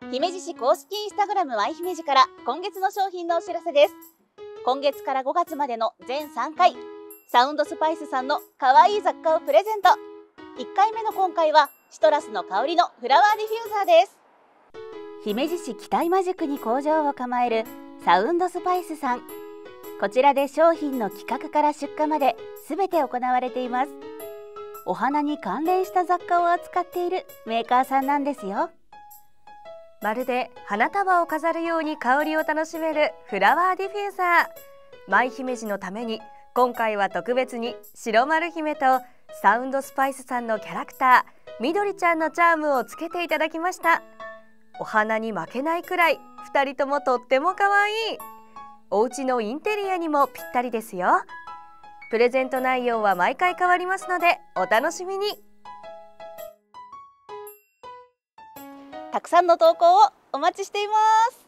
姫路市公式インスタグラムマイ姫路から今月の商品のお知らせです。今月から5月までの全3回、サウンドスパイスさんの可愛い雑貨をプレゼント。1回目の今回はシトラスの香りのフラワーディフューザーです。姫路市北今宿に工場を構えるサウンドスパイスさん。こちらで商品の企画から出荷まで全て行われています。お花に関連した雑貨を扱っているメーカーさんなんですよ。 まるで花束を飾るように香りを楽しめるフラワーディフューザー。マイ姫路のために今回は特別に白丸姫とサウンドスパイスさんのキャラクターみどりちゃんのチャームをつけていただきました。お花に負けないくらい2人ともとっても可愛い。お家のインテリアにもぴったりですよ。プレゼント内容は毎回変わりますのでお楽しみに。 たくさんの投稿をお待ちしています。